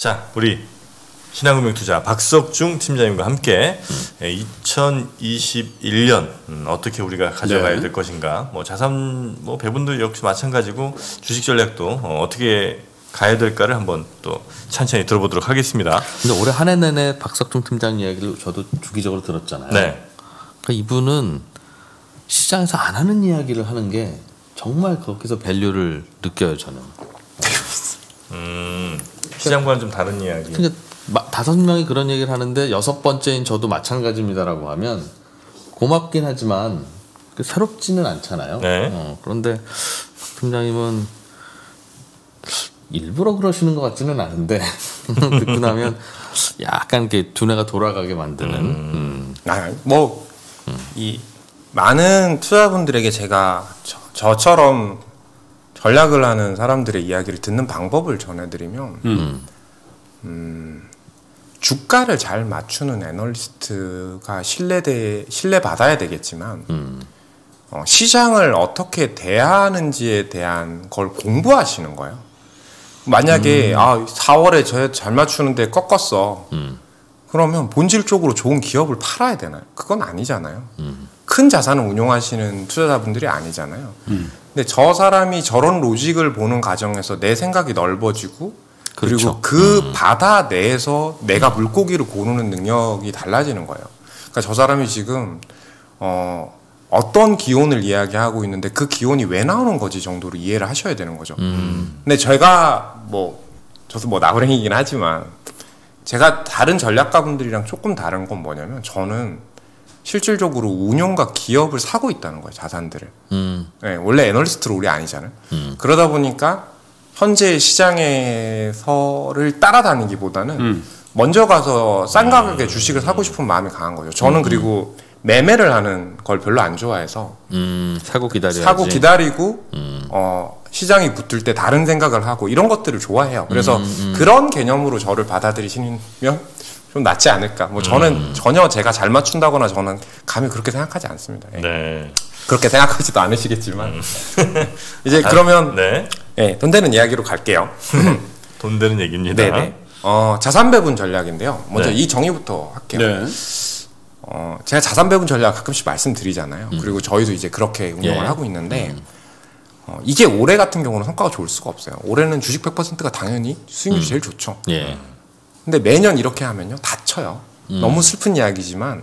자, 우리 신한금융투자 박석중 팀장님과 함께 2021년 어떻게 우리가 가져가야 될 것인가, 뭐 자산 뭐 배분도 역시 마찬가지고 주식 전략도 어떻게 가야 될까를 한번 또 천천히 들어보도록 하겠습니다. 근데 올해 한 해 내내 박석중 팀장 이야기를 저도 주기적으로 들었잖아요. 네. 그러니까 이분은 시장에서 안 하는 이야기를 하는 게 정말 거기서 밸류를 느껴요, 저는. 시장과는 좀 다른 이야기. 그러니까 5명이 그런 얘기를 하는데 6번째인 저도 마찬가지입니다라고 하면 고맙긴 하지만 새롭지는 않잖아요. 네. 그런데 팀장님은 일부러 그러시는 것 같지는 않은데 듣고 나면 약간 이렇게 두뇌가 돌아가게 만드는. 이 많은 투자분들에게 제가 저처럼 전략을 하는 사람들의 이야기를 듣는 방법을 전해드리면 주가를 잘 맞추는 애널리스트가 신뢰받아야 되겠지만 시장을 어떻게 대하는지에 대한 걸 공부하시는 거예요. 만약에 4월에 잘 맞추는데 꺾었어. 그러면 본질적으로 좋은 기업을 팔아야 되나요? 그건 아니잖아요. 큰 자산을 운용하시는 투자자분들이 아니잖아요. 근데 저 사람이 저런 로직을 보는 과정에서 내 생각이 넓어지고 그렇죠. 그리고 그 바다 내에서 내가 물고기를 고르는 능력이 달라지는 거예요. 그러니까 저 사람이 지금 어떤 기온을 이야기하고 있는데 그 기온이 왜 나오는 거지 정도로 이해를 하셔야 되는 거죠. 근데 제가 저도 나부랭이긴 하지만 제가 다른 전략가분들이랑 조금 다른 건 뭐냐면 저는 실질적으로 운용과 기업을 사고 있다는 거예요, 자산들을. 네, 원래 애널리스트로 우리 아니잖아요. 그러다 보니까 현재 시장에서를 따라다니기보다는 먼저 가서 싼 가격에 주식을 사고 싶은 마음이 강한 거죠. 저는 그리고 매매를 하는 걸 별로 안 좋아해서 사고 기다려야지. 사고 기다리고 시장이 붙을 때 다른 생각을 하고 이런 것들을 좋아해요. 그래서 그런 개념으로 저를 받아들이시면 좀 낫지 않을까. 저는 전혀 제가 잘 맞춘다거나 저는 감히 그렇게 생각하지 않습니다. 예. 네. 그렇게 생각하지도 않으시겠지만 이제 그러면 네, 돈 되는 이야기로 갈게요. 돈 되는 얘기입니다. 네네. 자산 배분 전략인데요. 먼저 이 정의부터 할게요. 네. 제가 자산 배분 전략 가끔씩 말씀드리잖아요. 그리고 저희도 이제 그렇게 운영을 하고 있는데 이게 올해 같은 경우는 성과가 좋을 수가 없어요. 올해는 주식 100%가 당연히 수익률이 제일 좋죠. 예. 근데 매년 이렇게 하면요 다쳐요. 너무 슬픈 이야기지만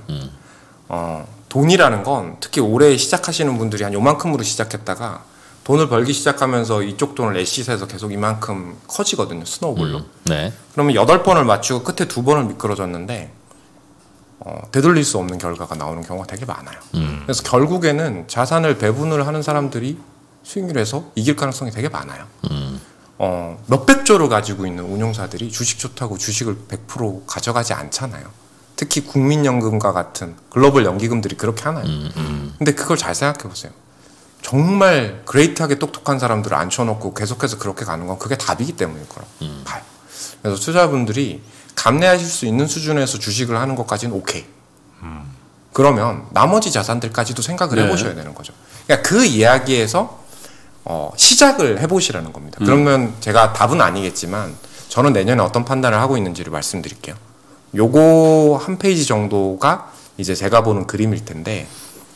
돈이라는 건 특히 올해 시작하시는 분들이 한 요만큼으로 시작했다가 돈을 벌기 시작하면서 이쪽 돈을 애시세서 계속 이만큼 커지거든요. 스노우볼로. 네. 그러면 8번을 맞추고 끝에 2번을 미끄러졌는데 되돌릴 수 없는 결과가 나오는 경우가 되게 많아요. 그래서 결국에는 자산을 배분을 하는 사람들이 수익률에서 이길 가능성이 되게 많아요. 몇백조를 가지고 있는 운용사들이 주식 좋다고 주식을 100% 가져가지 않잖아요. 특히 국민연금과 같은 글로벌 연기금들이 그렇게 하나요? 근데 그걸 잘 생각해 보세요. 정말 그레이트하게 똑똑한 사람들을 앉혀놓고 계속해서 그렇게 가는 건 그게 답이기 때문일 거라고 봐요. 그래서 투자자분들이 감내하실 수 있는 수준에서 주식을 하는 것까지는 오케이. 그러면 나머지 자산들까지도 생각을 해보셔야 되는 거죠. 그러니까 그 이야기에서 시작을 해보시라는 겁니다. 그러면 제가 답은 아니겠지만 저는 내년에 어떤 판단을 하고 있는지를 말씀드릴게요. 요거 한 페이지 정도가 이제 제가 보는 그림일 텐데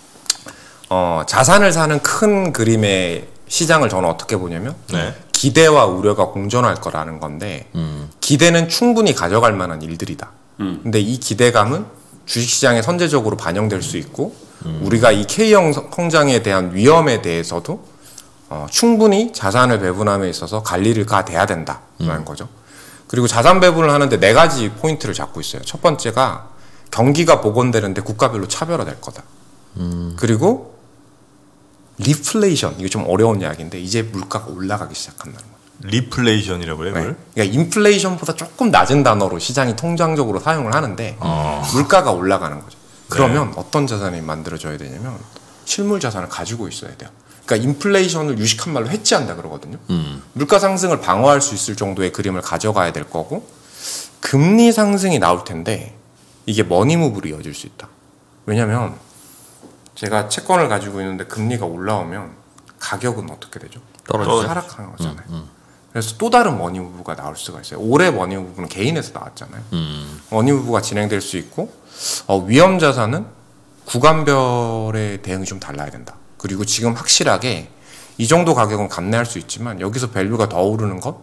자산을 사는 큰 그림의 시장을 저는 어떻게 보냐면 기대와 우려가 공존할 거라는 건데 기대는 충분히 가져갈 만한 일들이다. 근데 이 기대감은 주식시장에 선제적으로 반영될 수 있고 우리가 이 K형 성장에 대한 위험에 대해서도 충분히 자산을 배분함에 있어서 관리를 돼야 된다라는 거죠. 그리고 자산 배분을 하는데 4가지 포인트를 잡고 있어요. 첫 번째가 경기가 복원되는데 국가별로 차별화될 거다. 그리고 리플레이션, 이게 좀 어려운 이야기인데 이제 물가가 올라가기 시작한다는 거죠. 리플레이션이라고 해요, 그걸? 그러니까 인플레이션보다 조금 낮은 단어로 시장이 통상적으로 사용을 하는데 물가가 올라가는 거죠. 그러면 어떤 자산이 만들어져야 되냐면 실물 자산을 가지고 있어야 돼요. 그러니까 인플레이션을 유식한 말로 해치한다 그러거든요. 물가 상승을 방어할 수 있을 정도의 그림을 가져가야 될 거고 금리 상승이 나올 텐데 이게 머니무브로 이어질 수 있다. 왜냐하면 제가 채권을 가지고 있는데 금리가 올라오면 가격은 어떻게 되죠? 떨어지죠. 하락하는 거잖아요. 그래서 또 다른 머니무브가 나올 수가 있어요. 올해 머니무브는 개인에서 나왔잖아요. 머니무브가 진행될 수 있고 위험자산은 구간별의 대응이 좀 달라야 된다. 그리고 지금 확실하게 이 정도 가격은 감내할 수 있지만 여기서 밸류가 더 오르는 건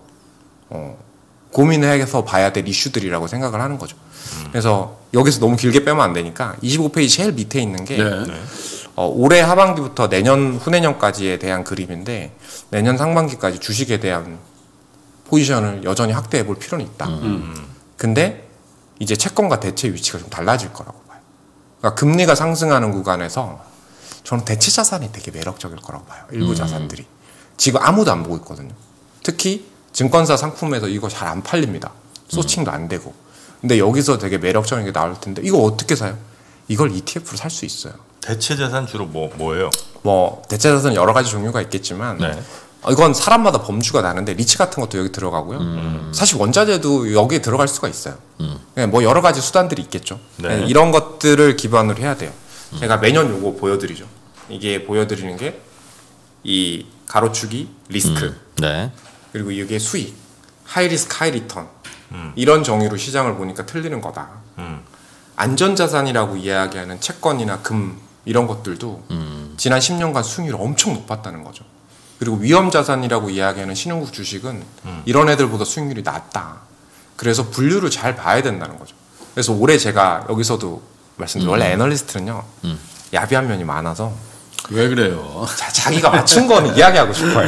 고민해서 봐야 될 이슈들이라고 생각을 하는 거죠. 그래서 여기서 너무 길게 빼면 안 되니까 25페이지 제일 밑에 있는 게 올해 하반기부터 내년 후내년까지에 대한 그림인데 내년 상반기까지 주식에 대한 포지션을 여전히 확대해 볼 필요는 있다. 근데 이제 채권과 대체 위치가 좀 달라질 거라고 봐요. 그러니까 금리가 상승하는 구간에서 저는 대체 자산이 되게 매력적일 거라고 봐요. 일부 자산들이. 지금 아무도 안 보고 있거든요. 특히 증권사 상품에서 이거 잘 안 팔립니다. 소칭도 안 되고. 근데 여기서 되게 매력적인 게 나올 텐데 이거 어떻게 사요? 이걸 ETF로 살 수 있어요. 대체 자산 주로 뭐예요? 대체 자산은 여러 가지 종류가 있겠지만 이건 사람마다 범주가 다른데 리츠 같은 것도 여기 들어가고요. 사실 원자재도 여기에 들어갈 수가 있어요. 뭐 여러 가지 수단들이 있겠죠. 이런 것들을 기반으로 해야 돼요. 제가 매년 요거 보여드리죠. 이게 보여드리는 게 이 가로축이 리스크, 그리고 이게 수익, 하이 리스크, 하이 리턴 이런 정의로 시장을 보니까 틀리는 거다. 안전자산이라고 이야기하는 채권이나 금 이런 것들도 지난 10년간 수익률이 엄청 높았다는 거죠. 그리고 위험자산이라고 이야기하는 신흥국 주식은 이런 애들보다 수익률이 낮다. 그래서 분류를 잘 봐야 된다는 거죠. 그래서 올해 제가 여기서도 말씀드린 원래 애널리스트는요 야비한 면이 많아서 왜 그래요? 자기가 맞춘 거는 이야기하고 싶어요.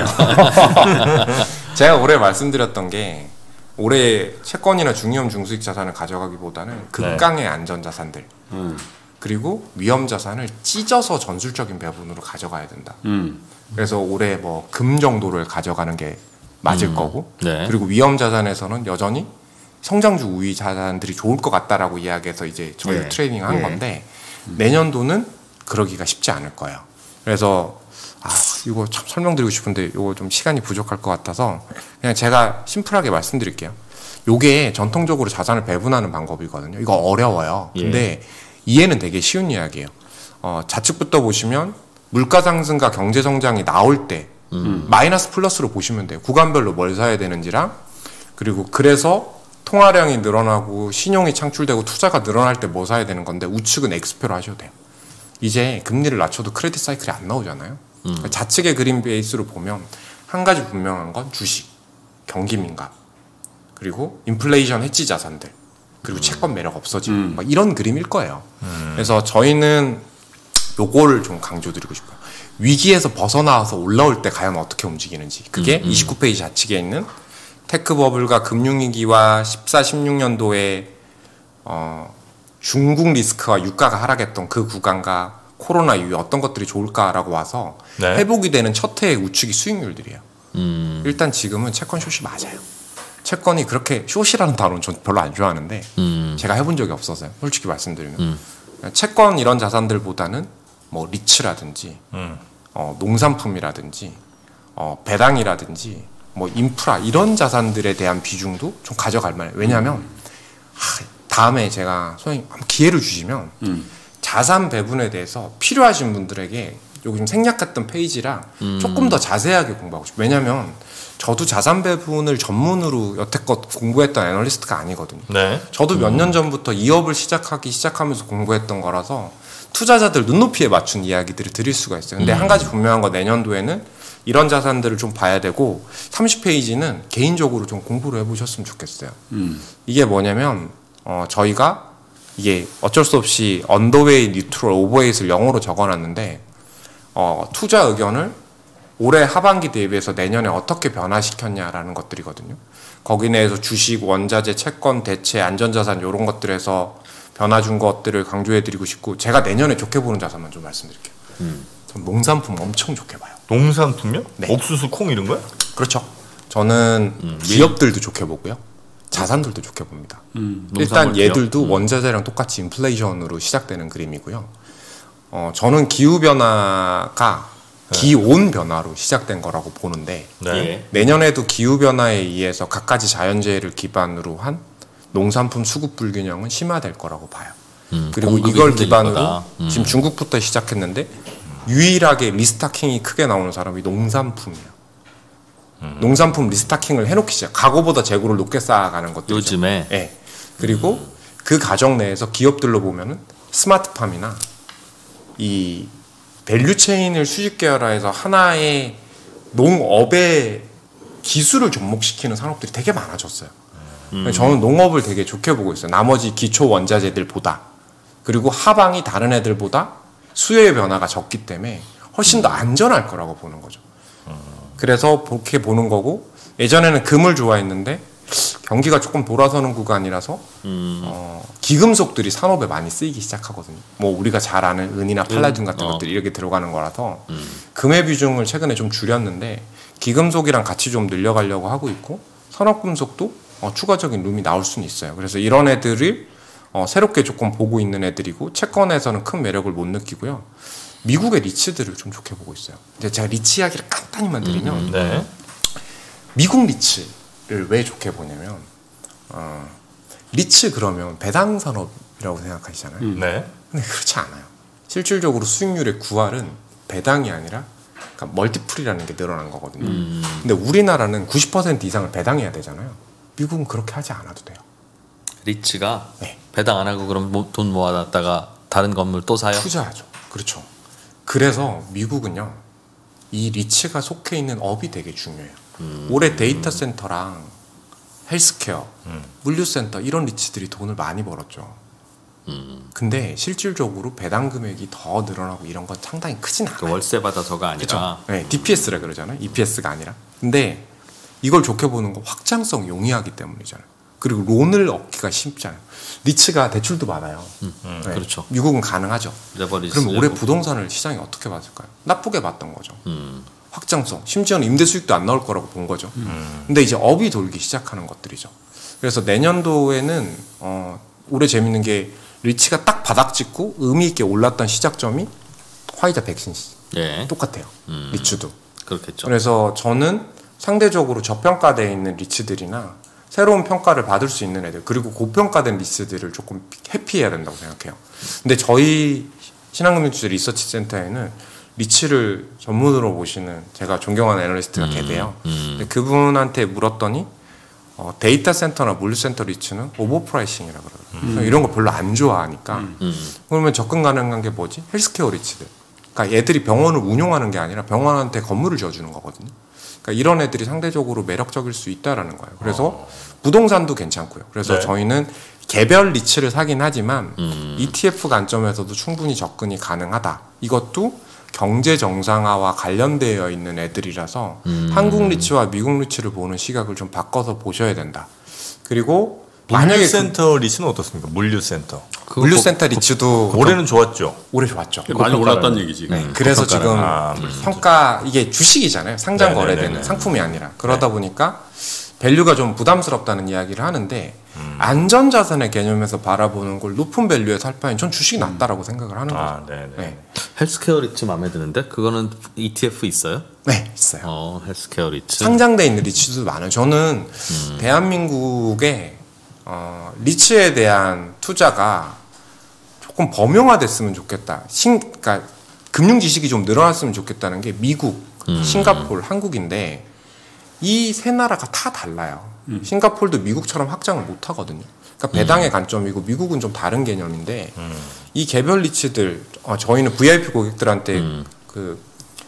제가 올해 말씀드렸던 게 올해 채권이나 중위험 중수익 자산을 가져가기보다는 극강의 안전자산들 그리고 위험자산을 찢어서 전술적인 배분으로 가져가야 된다. 그래서 올해 뭐 금 정도를 가져가는 게 맞을 거고 그리고 위험자산에서는 여전히 성장주 우위 자산들이 좋을 것 같다라고 이야기해서 이제 저희 트레이닝 한 건데 내년도는 그러기가 쉽지 않을 거예요. 그래서 이거 참 설명드리고 싶은데 이거 좀 시간이 부족할 것 같아서 그냥 제가 심플하게 말씀드릴게요. 요게 전통적으로 자산을 배분하는 방법이거든요. 이거 어려워요. 근데 이해는 되게 쉬운 이야기예요. 좌측부터 보시면 물가 상승과 경제 성장이 나올 때 마이너스 플러스로 보시면 돼요. 구간별로 뭘 사야 되는지랑 그리고 그래서 통화량이 늘어나고 신용이 창출되고 투자가 늘어날 때 뭐 사야 되는 건데 우측은 X표로 하셔도 돼요. 이제 금리를 낮춰도 크레딧 사이클이 안 나오잖아요. 좌측의 그림 베이스로 보면 한 가지 분명한 건 주식, 경기민감, 그리고 인플레이션 해지 자산들, 그리고 채권 매력 없어지고 막 이런 그림일 거예요. 그래서 저희는 요거를 좀 강조드리고 싶어요. 위기에서 벗어나와서 올라올 때 과연 어떻게 움직이는지. 그게 29페이지 좌측에 있는 테크 버블과 금융위기와 14, 16년도에 중국 리스크와 유가가 하락했던 그 구간과 코로나 이후에 어떤 것들이 좋을까라고 와서 회복이 되는 첫 해의 우측이 수익률들이에요. 일단 지금은 채권 숏이 맞아요. 채권이 그렇게 숏이라는 단어는 전 별로 안 좋아하는데 제가 해본 적이 없어서요. 솔직히 말씀드리면 채권 이런 자산들보다는 뭐 리츠라든지 농산품이라든지 배당이라든지 뭐 인프라 이런 자산들에 대한 비중도 좀 가져갈 만해요. 왜냐하면 다음에 제가 소장님 기회를 주시면 자산 배분에 대해서 필요하신 분들에게 여기 좀 생략했던 페이지랑 조금 더 자세하게 공부하고 싶어요. 왜냐하면 저도 자산 배분을 전문으로 여태껏 공부했던 애널리스트가 아니거든요. 저도 몇 년 전부터 이업을 시작하면서 공부했던 거라서 투자자들 눈높이에 맞춘 이야기들을 드릴 수가 있어요. 근데 한 가지 분명한 건 내년도에는 이런 자산들을 좀 봐야 되고 30페이지는 개인적으로 좀 공부를 해보셨으면 좋겠어요. 이게 뭐냐면 저희가 이게 어쩔 수 없이 언더웨이, 뉴트럴, 오버웨이트를 영어로 적어놨는데 투자 의견을 올해 하반기 대비해서 내년에 어떻게 변화시켰냐라는 것들이거든요. 거기 내에서 주식, 원자재, 채권, 대체, 안전자산 이런 것들에서 변화 준 것들을 강조해드리고 싶고 제가 내년에 좋게 보는 자산만 좀 말씀드릴게요. 전 농산품 엄청 좋게 봐요. 농산품요? 옥수수, 콩 이런 거요? 그렇죠. 저는 기업들도 좋게 보고요. 자산들도 좋게 봅니다. 일단 얘들도 원자재랑 똑같이 인플레이션으로 시작되는 그림이고요. 저는 기후변화가 기온 변화로 시작된 거라고 보는데 내년에도 기후변화에 의해서 갖가지 자연재해를 기반으로 한 농산품 수급 불균형은 심화될 거라고 봐요. 그리고 이걸 기반으로 지금 중국부터 시작했는데 유일하게 리스타킹이 크게 나오는 사람이 농산품이에요. 농산품 리스타킹을 해놓기 시작. 과거보다 재고를 높게 쌓아가는 것들. 요즘에. 네. 그리고 그 과정 내에서 기업들로 보면은 스마트팜이나 이 밸류체인을 수직 계열화해서 하나의 농업의 기술을 접목시키는 산업들이 되게 많아졌어요. 저는 농업을 되게 좋게 보고 있어요. 나머지 기초 원자재들보다. 그리고 하방이 다른 애들보다 수요의 변화가 적기 때문에 훨씬 더 안전할 거라고 보는 거죠. 그래서 그렇게 보는 거고, 예전에는 금을 좋아했는데 경기가 조금 돌아서는 구간이라서 기금속들이 산업에 많이 쓰이기 시작하거든요. 뭐 우리가 잘 아는 은이나 팔라듐 같은 것들이 이렇게 들어가는 거라서 금의 비중을 최근에 좀 줄였는데 기금속이랑 같이 좀 늘려가려고 하고 있고, 산업금속도 추가적인 룸이 나올 수는 있어요. 그래서 이런 애들을 새롭게 조금 보고 있는 애들이고, 채권에서는 큰 매력을 못 느끼고요. 미국의 리츠들을 좀 좋게 보고 있어요. 이제 제가 리츠 이야기를 간단히만 드리면 네. 미국 리츠를 왜 좋게 보냐면 리츠 그러면 배당 산업이라고 생각하시잖아요. 네. 근데 그렇지 않아요. 실질적으로 수익률의 9할은 배당이 아니라 그러니까 멀티플이라는 게 늘어난 거거든요. 근데 우리나라는 90% 이상을 배당해야 되잖아요. 미국은 그렇게 하지 않아도 돼요. 리츠가 네. 배당 안 하고 그럼 돈 모아놨다가 다른 건물 또 사요? 투자하죠. 그렇죠. 그래서 미국은요, 이 리츠가 속해 있는 업이 되게 중요해요. 올해 데이터 센터랑 헬스케어, 물류센터 이런 리츠들이 돈을 많이 벌었죠. 근데 실질적으로 배당 금액이 더 늘어나고 이런 건 상당히 크진 않아요. 그 월세 받아서가 아니라. 네, DPS라 그러잖아요. EPS가 아니라. 근데 이걸 좋게 보는 건 확장성 용이하기 때문이잖아요. 그리고 론을 얻기가 쉽잖아요. 리츠가 대출도 많아요. 네, 그렇죠. 미국은 가능하죠. 레버리지. 그럼 올해 부동산을 시장이 어떻게 봤을까요? 나쁘게 봤던 거죠. 확장성, 심지어는 임대 수익도 안 나올 거라고 본 거죠. 근데 이제 업이 돌기 시작하는 것들이죠. 그래서 내년도에는 올해 재밌는 게 리츠가 딱 바닥 찍고 의미 있게 올랐던 시작점이 화이자 백신 예. 똑같아요. 리츠도. 그렇겠죠. 그래서 저는 상대적으로 저평가되어 있는 리츠들이나 새로운 평가를 받을 수 있는 애들, 그리고 고평가된 리츠들을 조금 회피해야 된다고 생각해요. 근데 저희 신한금융투자 리서치 센터에는 리츠를 전문으로 보시는 제가 존경하는 애널리스트가 계세요. 근데 그분한테 물었더니 데이터 센터나 물류센터 리츠는 오버프라이싱이라 그러더라고요. 이런 거 별로 안 좋아하니까 그러면 접근 가능한 게 뭐지? 헬스케어 리츠들. 그러니까 애들이 병원을 운용하는 게 아니라 병원한테 건물을 지어주는 거거든요. 그러니까 이런 애들이 상대적으로 매력적일 수 있다라는 거예요. 그래서 부동산도 괜찮고요. 그래서 네. 저희는 개별 리츠를 사긴 하지만 ETF 관점에서도 충분히 접근이 가능하다. 이것도 경제 정상화와 관련되어 있는 애들이라서 한국 리츠와 미국 리츠를 보는 시각을 좀 바꿔서 보셔야 된다. 그리고 만약에 물류센터 리츠는 어떻습니까? 물류센터. 물류센터 리츠도 올해는 좋았죠. 올해 좋았죠. 많이 올랐다는 얘기지. 네, 그래서 지금 평가 이게 주식이잖아요. 상장 네네네네. 거래되는 상품이 아니라 그러다 보니까 밸류가 좀 부담스럽다는 이야기를 하는데 안전자산의 개념에서 바라보는 걸 높은 밸류에 살 바엔 전 주식이 낫다라고 생각을 하는 거죠. 네네. 네. 헬스케어 리츠 마음에 드는데 그거는 ETF 있어요? 네, 있어요. 헬스케어 리츠. 상장돼 있는 리츠도 많아요. 저는 대한민국의 리츠에 대한 투자가 조금 범용화됐으면 좋겠다. 그러니까 금융 지식이 좀 늘어났으면 좋겠다는 게 미국, 싱가포르, 한국인데 이 세 나라가 다 달라요. 싱가포르도 미국처럼 확장을 못 하거든요. 그러니까 배당의 관점이고 미국은 좀 다른 개념인데 이 개별 리츠들 저희는 VIP 고객들한테 그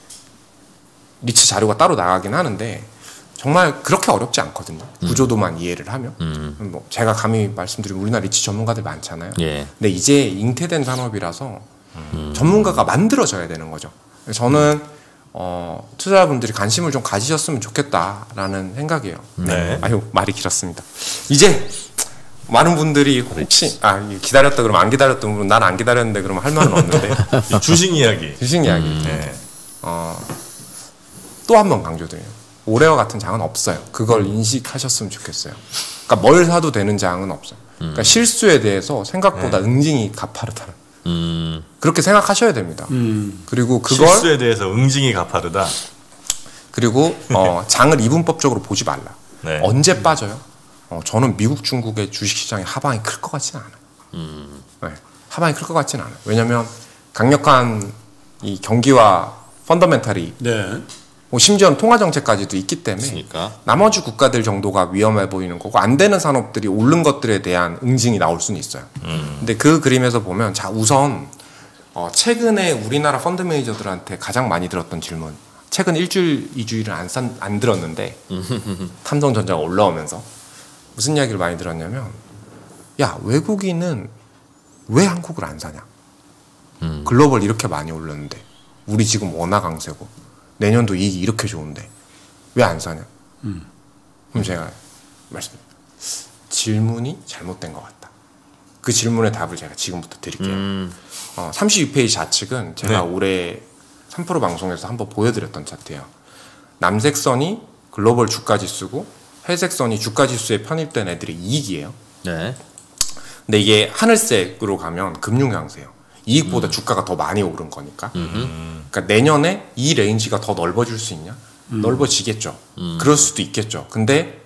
리츠 자료가 따로 나가긴 하는데 정말 그렇게 어렵지 않거든요. 구조도만 이해를 하면. 뭐 제가 감히 말씀드리면 우리나라 리츠 전문가들 많잖아요. 예. 근데 이제 잉태된 산업이라서 전문가가 만들어져야 되는 거죠. 저는 투자자분들이 관심을 좀 가지셨으면 좋겠다라는 생각이에요. 네. 아유, 말이 길었습니다. 이제 많은 분들이 혹시 기다렸다 그러면 안 기다렸다 그러면 난 안 기다렸는데 그러면 할 말은 없는데 주식 이야기. 주식 이야기. 네. 또 한 번 강조드려요. 올해와 같은 장은 없어요. 그걸 인식하셨으면 좋겠어요. 그러니까 뭘 사도 되는 장은 없어요. 그러니까 실수에 대해서 생각보다 응징이 가파르다. 그렇게 생각하셔야 됩니다. 그리고 그걸 실수에 대해서 응징이 가파르다. 그리고 장을 이분법적으로 보지 말라. 네. 언제 빠져요? 저는 미국, 중국의 주식시장의 하방이 클 것 같지는 않아요. 네, 하방이 클 것 같지는 않아요. 왜냐하면 강력한 이 경기와 펀더멘탈이 네. 뭐 심지어는 통화 정책까지도 있기 때문에 있으니까. 나머지 국가들 정도가 위험해 보이는 거고 안 되는 산업들이 오른 것들에 대한 응징이 나올 수는 있어요. 근데 그 그림에서 보면 자 우선 최근에 우리나라 펀드 매니저들한테 가장 많이 들었던 질문. 최근 일주일, 2주일은 안 들었는데 삼성전자가 올라오면서 무슨 이야기를 많이 들었냐면 야 외국인은 왜 한국을 안 사냐? 글로벌 이렇게 많이 올랐는데 우리 지금 워낙 강세고 내년도 이익이 이렇게 좋은데 왜 안 사냐? 그럼 제가 말씀드립니다. 질문이 잘못된 것 같다. 그 질문의 답을 제가 지금부터 드릴게요. 32페이지 좌측은 제가 올해 3프로 방송에서 한번 보여드렸던 차트예요. 남색 선이 글로벌 주가지수고 회색 선이 주가지수에 편입된 애들의 이익이에요. 네. 근데 이게 하늘색으로 가면 금융양세예요. 이익보다 주가가 더 많이 오른 거니까. 그러니까 내년에 이 레인지가 더 넓어질 수 있냐? 넓어지겠죠. 그럴 수도 있겠죠. 근데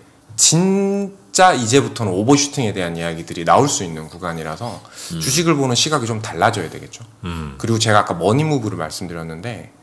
진짜 이제부터는 오버슈팅에 대한 이야기들이 나올 수 있는 구간이라서 주식을 보는 시각이 좀 달라져야 되겠죠. 그리고 제가 아까 머니무브를 말씀드렸는데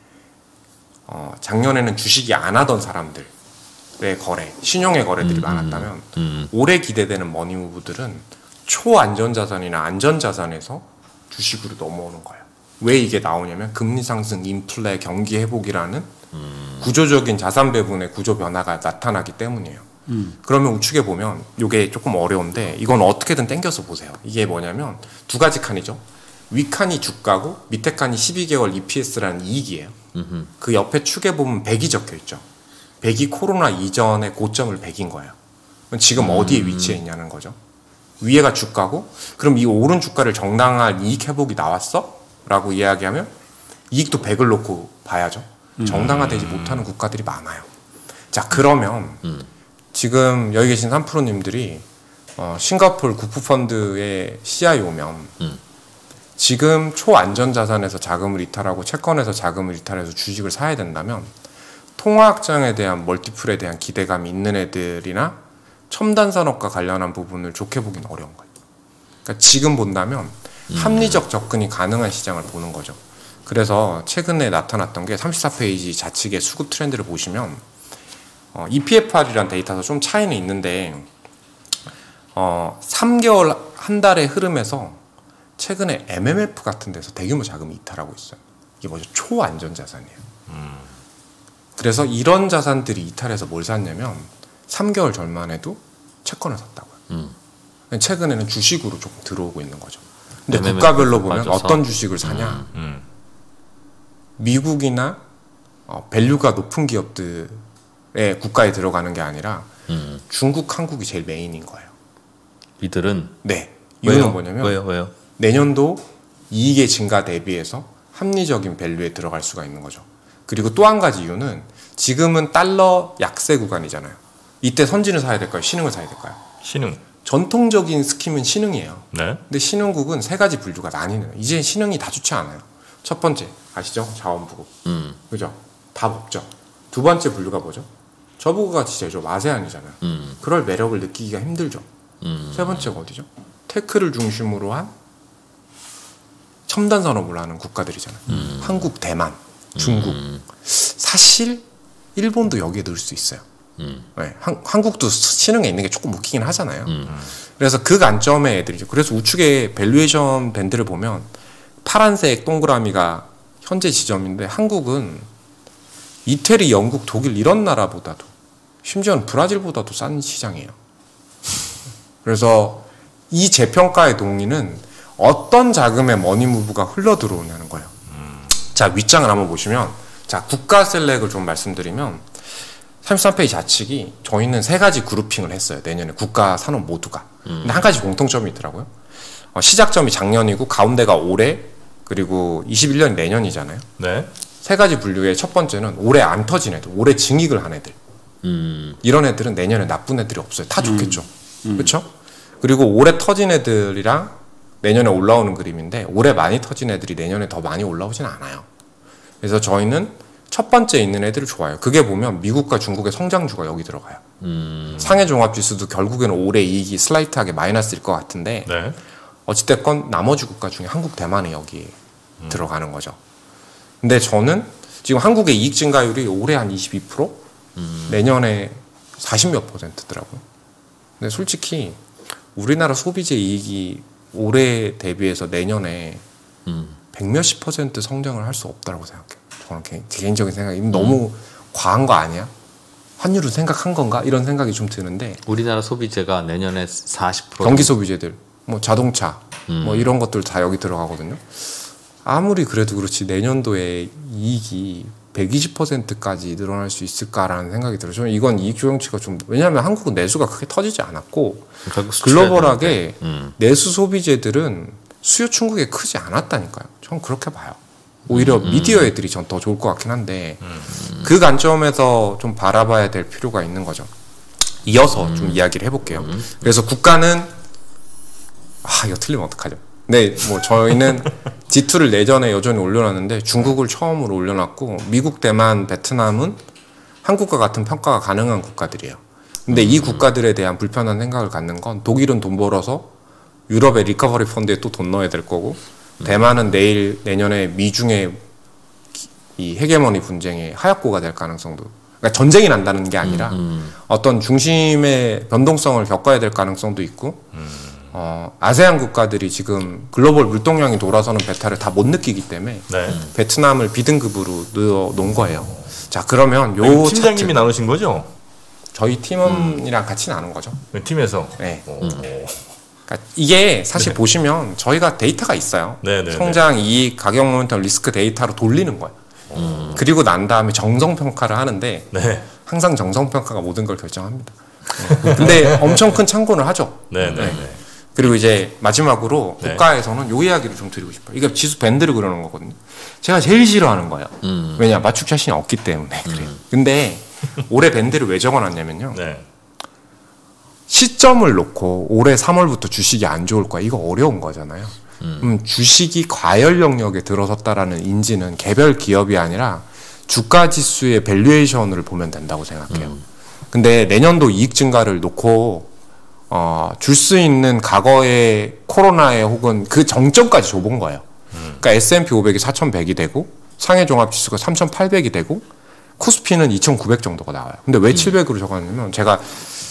작년에는 주식이 안 하던 사람들의 거래, 신용의 거래들이 많았다면 올해 기대되는 머니무브들은 초안전자산이나 안전자산에서 주식으로 넘어오는 거예요. 왜 이게 나오냐면 금리 상승, 인플레, 경기 회복이라는 구조적인 자산 배분의 구조 변화가 나타나기 때문이에요. 그러면 우측에 보면 이게 조금 어려운데 이건 어떻게든 땡겨서 보세요. 이게 뭐냐면 두 가지 칸이죠. 위 칸이 주가고 밑에 칸이 12개월 EPS라는 이익이에요. 그 옆에 축에 보면 100이 적혀 있죠. 100이 코로나 이전의 고점을 100인 거예요. 지금 어디에 위치해 있냐는 거죠. 위에가 주가고 그럼 이 오른 주가를 정당한 이익 회복이 나왔어? 라고 이야기하면 이익도 100을 놓고 봐야죠. 정당화되지 못하는 국가들이 많아요. 자 그러면 지금 여기 계신 3프로님들이 싱가포르 국부펀드의 CIO면 지금 초안전자산에서 자금을 이탈하고 채권에서 자금을 이탈해서 주식을 사야 된다면 통화확장에 대한 멀티플에 대한 기대감이 있는 애들이나 첨단 산업과 관련한 부분을 좋게 보긴 어려운 거예요. 그러니까 지금 본다면 합리적 접근이 가능한 시장을 보는 거죠. 그래서 최근에 나타났던 게 34페이지 좌측의 수급 트렌드를 보시면 EPFR이라는 데이터에서 좀 차이는 있는데 3개월 한 달의 흐름에서 최근에 MMF 같은 데서 대규모 자금이 이탈하고 있어요. 이게 뭐죠? 초안전자산이에요. 그래서 이런 자산들이 이탈해서 뭘 샀냐면 3개월 전만 해도 채권을 샀다고요. 최근에는 주식으로 조금 들어오고 있는 거죠. 근데 국가별로 보면 빠져서. 어떤 주식을 사냐? 미국이나 밸류가 높은 기업들의 국가에 들어가는 게 아니라 중국, 한국이 제일 메인인 거예요. 이들은? 네. 이유는 뭐냐면 왜요? 내년도 이익의 증가 대비해서 합리적인 밸류에 들어갈 수가 있는 거죠. 그리고 또 한 가지 이유는 지금은 달러 약세 구간이잖아요. 이때 선진을 사야 될까요? 신흥을 사야 될까요? 신흥. 전통적인 스킴은 신흥이에요. 네. 근데 신흥국은 세 가지 분류가 나뉘는. 이제 신흥이 다 좋지 않아요. 첫 번째 아시죠? 자원부국. 그죠? 답 없죠. 두 번째 분류가 뭐죠? 저부가 제조 아세안이잖아요. 그럴 매력을 느끼기가 힘들죠. 세 번째가 어디죠? 테크를 중심으로 한 첨단 산업을 하는 국가들이잖아요. 한국, 대만, 중국. 사실 일본도 여기에 넣을 수 있어요. 네, 한국도 신흥에 있는 게 조금 웃기긴 하잖아요. 그래서 그 관점의 애들이죠. 그래서 우측에 밸류에이션 밴드를 보면 파란색 동그라미가 현재 지점인데 한국은 이태리, 영국, 독일 이런 나라보다도 심지어는 브라질보다도 싼 시장이에요. 그래서 이 재평가의 동의는 어떤 자금의 머니무브가 흘러 들어오냐는 거예요. 자, 윗장을 한번 보시면 자 국가 셀렉을 좀 말씀드리면 33페이지 좌측이 저희는 세 가지 그룹핑을 했어요. 내년에 국가 산업 모두가. 근데 한 가지 공통점이 있더라고요. 시작점이 작년이고 가운데가 올해 그리고 21년이 내년이잖아요. 네. 세 가지 분류의 첫 번째는 올해 안 터진 애들, 올해 증익을 한 애들. 이런 애들은 내년에 나쁜 애들이 없어요. 다 좋겠죠. 그렇죠? 그리고 올해 터진 애들이랑 내년에 올라오는 그림인데 올해 많이 터진 애들이 내년에 더 많이 올라오진 않아요. 그래서 저희는 첫 번째 있는 애들을 좋아해요. 그게 보면 미국과 중국의 성장주가 여기 들어가요. 상해 종합지수도 결국에는 올해 이익이 슬라이트하게 마이너스일 것 같은데 네. 어찌됐건 나머지 국가 중에 한국, 대만이 여기에 들어가는 거죠. 근데 저는 지금 한국의 이익 증가율이 올해 한 22%? 내년에 40몇 %더라고요. 근데 솔직히 우리나라 소비재 이익이 올해 대비해서 내년에 100몇십 % 성장을 할 수 없다고 생각해요. 저는 개인적인 생각이 너무 과한 거 아니야? 환율을 생각한 건가? 이런 생각이 좀 드는데 우리나라 소비재가 내년에 40% 경기 소비재들, 뭐 자동차, 뭐 이런 것들 다 여기 들어가거든요. 아무리 그래도 그렇지 내년도에 이익이 120%까지 늘어날 수 있을까라는 생각이 들어요. 저는 이건 이익 조정치가 좀 왜냐하면 한국은 내수가 크게 터지지 않았고 글로벌하게 내수 소비재들은 수요 충격이 크지 않았다니까요. 저는 그렇게 봐요. 오히려 미디어 애들이 전 더 좋을 것 같긴 한데 그 관점에서 좀 바라봐야 될 필요가 있는 거죠. 이어서 좀 이야기를 해볼게요. 그래서 국가는 이거 틀리면 어떡하죠? 네, 뭐 저희는 G2를 내전에 여전히 올려놨는데 중국을 처음으로 올려놨고 미국, 대만, 베트남은 한국과 같은 평가가 가능한 국가들이에요. 근데 이 국가들에 대한 불편한 생각을 갖는 건 독일은 돈 벌어서 유럽의 리커버리 펀드에 또 돈 넣어야 될 거고 대만은 내년에 미중의 이 헤게모니 분쟁의 하약고가 될 가능성도 그러니까 전쟁이 난다는 게 아니라 어떤 중심의 변동성을 겪어야 될 가능성도 있고 아세안 국가들이 지금 글로벌 물동량이 돌아서는 배탈을 다 못 느끼기 때문에 베트남을 B등급으로 넣어 놓은 거예요. 자 그러면 요 팀장님이 나누신 거죠? 저희 팀원이랑 같이 나눈 거죠. 팀에서. 네. 그러니까 이게 사실 보시면 저희가 데이터가 있어요. 네네네. 성장, 이익, 가격 모멘텀, 리스크 데이터로 돌리는 거예요. 그리고 난 다음에 정성평가를 하는데 항상 정성평가가 모든 걸 결정합니다. 근데 엄청 큰 참고를 하죠. 그리고 이제 마지막으로 국가에서는 요 이야기를 좀 드리고 싶어요. 이게 지수 밴드를 그려놓은 거거든요. 제가 제일 싫어하는 거예요. 왜냐 맞축 자신이 없기 때문에 그래요. 근데 올해 밴드를 왜 적어놨냐면요. 시점을 놓고 올해 3월부터 주식이 안 좋을 거야. 이거 어려운 거잖아요. 주식이 과열 영역에 들어섰다라는 인지는 개별 기업이 아니라 주가 지수의 밸류에이션을 보면 된다고 생각해요. 근데 내년도 이익 증가를 놓고 줄 수 있는 과거의 코로나에 혹은 그 정점까지 줘본 거예요. 그러니까 S&P 500이 4,100이 되고 상해 종합 지수가 3,800이 되고 코스피는 2,900 정도가 나와요. 근데 왜 700으로 적었냐면 제가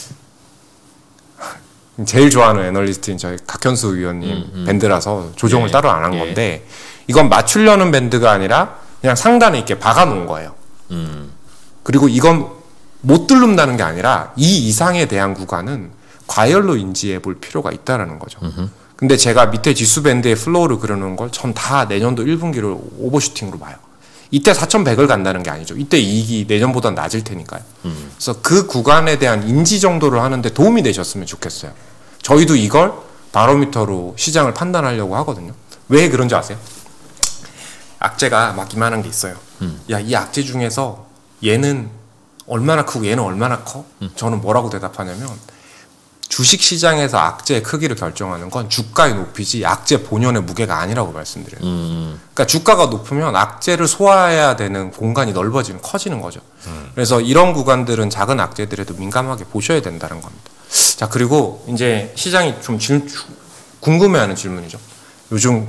제일 좋아하는 애널리스트인 저희 각현수 위원님 밴드라서 조정을 따로 안 한 건데 이건 맞추려는 밴드가 아니라 그냥 상단에 이렇게 박아 놓은 거예요. 그리고 이건 못 뚫는다는 게 아니라 이 이상에 대한 구간은 과열로 인지해 볼 필요가 있다라는 거죠. 근데 제가 밑에 지수 밴드의 플로우를 그려놓은 걸 전 다 내년도 1분기를 오버슈팅으로 봐요. 이때 4,100을 간다는 게 아니죠. 이때 이익이 내년보다 낮을 테니까요. 그래서 그 구간에 대한 인지 정도를 하는데 도움이 되셨으면 좋겠어요. 저희도 이걸 바로미터로 시장을 판단하려고 하거든요. 왜 그런지 아세요? 악재가 막 이만한 게 있어요. 야, 이 악재 중에서 얘는 얼마나 크고 얘는 얼마나 커? 저는 뭐라고 대답하냐면 주식 시장에서 악재의 크기를 결정하는 건 주가의 높이지 악재 본연의 무게가 아니라고 말씀드려요. 그러니까 주가가 높으면 악재를 소화해야 되는 공간이 넓어지면 커지는 거죠. 그래서 이런 구간들은 작은 악재들에도 민감하게 보셔야 된다는 겁니다. 자, 그리고 이제 시장이 좀 궁금해하는 질문이죠. 요즘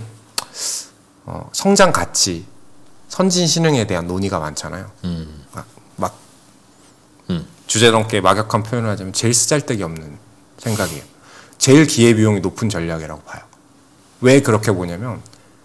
성장 가치, 선진 신흥에 대한 논의가 많잖아요. 막 주제넘게 막역한 표현을 하자면 제일 쓰잘데기 없는 생각이에요. 제일 기회비용이 높은 전략이라고 봐요. 왜 그렇게 보냐면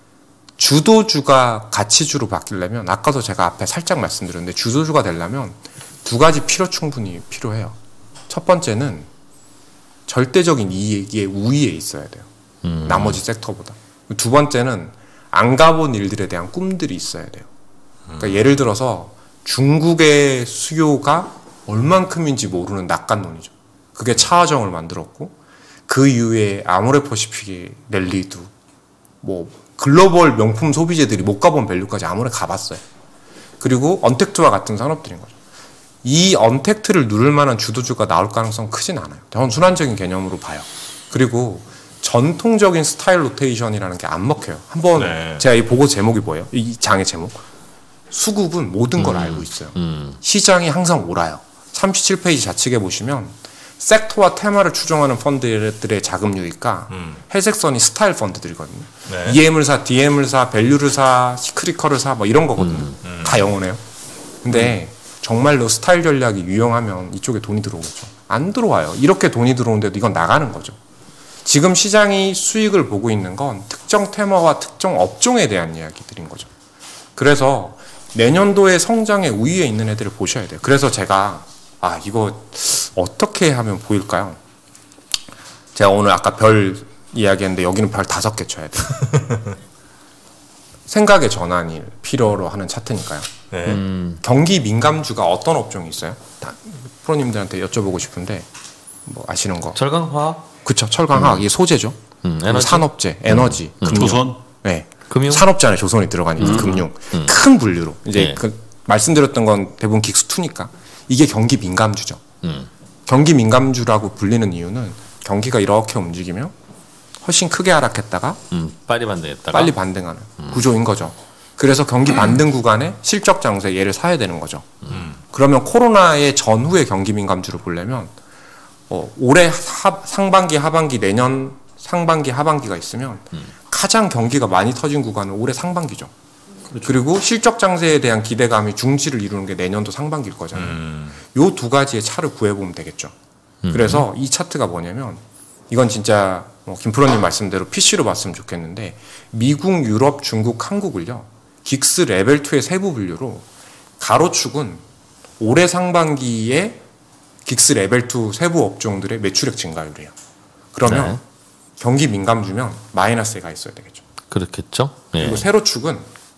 주도주가 가치주로 바뀌려면 아까도 제가 앞에 살짝 말씀드렸는데 주도주가 되려면 두 가지 충분히 필요해요. 첫 번째는 절대적인 이익의 우위에 있어야 돼요. 나머지 섹터보다. 두 번째는 안 가본 일들에 대한 꿈들이 있어야 돼요. 그러니까 예를 들어서 중국의 수요가 얼만큼인지 모르는 낙관론이죠. 그게 차화정을 만들었고 그 이후에 아모레퍼시픽의 랠리도 뭐 글로벌 명품 소비재들이 못 가본 밸류까지 아모레 가봤어요. 그리고 언택트와 같은 산업들인 거죠. 이 언택트를 누를 만한 주도주가 나올 가능성 크진 않아요. 저는 순환적인 개념으로 봐요. 그리고 전통적인 스타일 로테이션이라는 게 안 먹혀요. 한번 제가 이 보고 제목이 뭐예요? 이 장의 제목. 수급은 모든 걸 알고 있어요. 시장이 항상 옳아요. 37페이지 좌측에 보시면 섹터와 테마를 추종하는 펀드들의 자금 유입과 회색선이 스타일 펀드들이거든요. 네. EM을 사, DM을 사, 밸류를 사, 시크리커를 사, 뭐 이런 거거든요. 다 영어네요. 근데 정말로 스타일 전략이 유용하면 이쪽에 돈이 들어오겠죠. 안 들어와요. 이렇게 돈이 들어오는데도 이건 나가는 거죠. 지금 시장이 수익을 보고 있는 건 특정 테마와 특정 업종에 대한 이야기들인 거죠. 그래서 내년도의 성장의 우위에 있는 애들을 보셔야 돼요. 그래서 제가 이거 어떻게 하면 보일까요? 제가 오늘 아까 별 이야기했는데 여기는 별 5개 쳐야 돼요. 생각의 전환을 필요로 하는 차트니까요. 네. 경기 민감주가 어떤 업종이 있어요? 프로님들한테 여쭤보고 싶은데 뭐 아시는 거? 철강화학, 그쵸, 철강화학 이게 소재죠. 에너지, 산업재, 에너지, 금융. 조선. 네. 금융, 산업재 안에 조선이 들어가니까 금융. 큰 분류로. 이제 네. 그 말씀드렸던 건 대부분 긱스2니까 이게 경기 민감주죠. 경기 민감주라고 불리는 이유는 경기가 이렇게 움직이면 훨씬 크게 하락했다가 빨리 반등했다가 빨리 반등하는 구조인 거죠. 그래서 경기 반등 구간에 실적 장세 얘를 사야 되는 거죠. 그러면 코로나의 전후의 경기 민감주를 보려면 올해 상반기, 하반기, 내년 상반기, 하반기가 있으면 가장 경기가 많이 터진 구간은 올해 상반기죠. 그렇죠. 그리고 실적 장세에 대한 기대감이 중지를 이루는 게 내년도 상반기일 거잖아요. 요 두 가지의 차를 구해보면 되겠죠. 그래서 이 차트가 뭐냐면 이건 진짜 김프로님 말씀대로 PC로 봤으면 좋겠는데 미국, 유럽, 중국, 한국을요. 긱스 레벨 2의 세부 분류로 가로축은 올해 상반기에 긱스 레벨 2 세부 업종들의 매출액 증가율이에요. 그러면 네. 경기 민감주면 마이너스에 가 있어야 되겠죠. 그렇겠죠. 그리고 예. 세로축은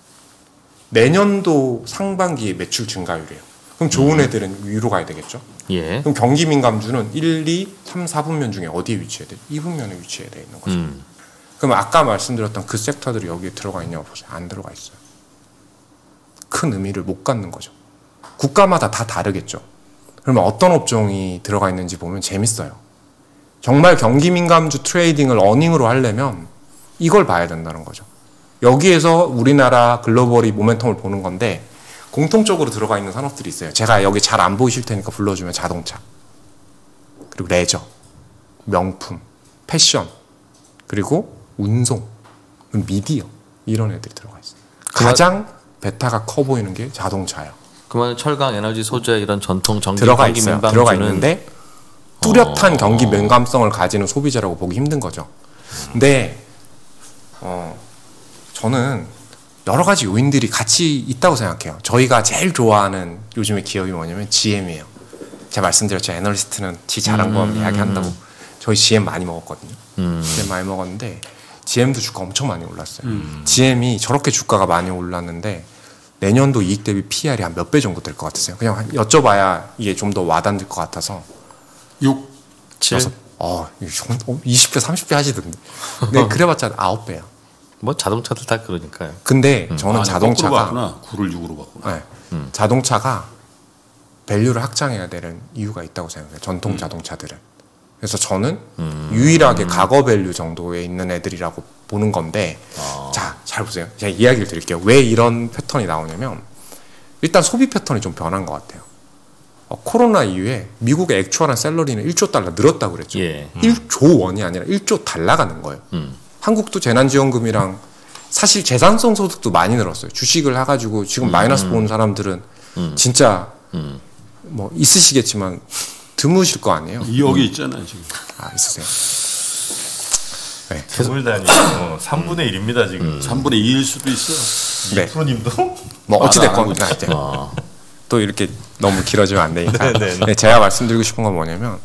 내년도 상반기의 매출 증가율이에요. 그럼 좋은 애들은 위로 가야 되겠죠. 예. 그럼 경기 민감주는 1, 2, 3, 4분면 중에 어디에 위치해야 돼? 2분면에 위치해야 돼 있는 거죠. 그럼 아까 말씀드렸던 그 섹터들이 여기에 들어가 있냐고 보세요. 안 들어가 있어요. 큰 의미를 못 갖는 거죠. 국가마다 다 다르겠죠. 그러면 어떤 업종이 들어가 있는지 보면 재밌어요. 정말 경기 민감주 트레이딩을 어닝으로 하려면 이걸 봐야 된다는 거죠. 여기에서 우리나라 글로벌이 모멘텀을 보는 건데 공통적으로 들어가 있는 산업들이 있어요. 제가 여기 잘 안 보이실 테니까 불러주면 자동차, 그리고 레저, 명품, 패션, 그리고 운송, 미디어 이런 애들이 들어가 있어요. 가장 베타가 커 보이는 게 자동차예요. 그러면 철강, 에너지, 소재 이런 전통 전기 들어가 경기 있어요. 민감주는 들어가 있는데 뚜렷한 경기 민감성을 가지는 소비자라고 보기 힘든 거죠. 근데 저는 여러 가지 요인들이 같이 있다고 생각해요. 저희가 제일 좋아하는 요즘의 기업이 뭐냐면 GM이에요. 제가 말씀드렸죠. 애널리스트는 지 잘한 거만 이야기한다고. 저희 GM 많이 먹었거든요. GM 많이 먹었는데 GM도 주가 엄청 많이 올랐어요. GM이 저렇게 주가가 많이 올랐는데 내년도 이익 대비 PR이 한 몇 배 정도 될 것 같으세요? 그냥 여쭤봐야 이게 좀 더 와닿을 것 같아서. 6, 7. 20배, 30배 하시던데. 네, 그래봤자 9배야. 뭐 자동차들 다 그러니까요. 근데 저는 자동차가 자동차가 9를 6으로 봤구나. 네, 자동차가 밸류를 확장해야 되는 이유가 있다고 생각해요. 전통 자동차들은. 그래서 저는 유일하게 과거 밸류 정도에 있는 애들이라고 보는 건데 자, 잘 보세요. 제가 이야기를 드릴게요. 왜 이런 패턴이 나오냐면 일단 소비 패턴이 좀 변한 것 같아요. 코로나 이후에 미국의 액추얼한 샐러리는 1조 달러 늘었다고 그랬죠. 예. 1조 원이 아니라 1조 달러가 는 거예요. 한국도 재난지원금이랑 사실 재산성 소득도 많이 늘었어요. 주식을 해가지고 지금 마이너스 보는 사람들은 진짜 뭐 있으시겠지만 드무실 거 아니에요. 2억이 있잖아요 지금. 있으세요. 네. 드물다니 3분의 1입니다 지금. 3분의 2일 수도 있어. 네. 프로님도 뭐 어찌됐건 나 이제 또 이렇게 너무 길어지면 안 되니까. 네. 네, 제가 말씀드리고 싶은 건 뭐냐면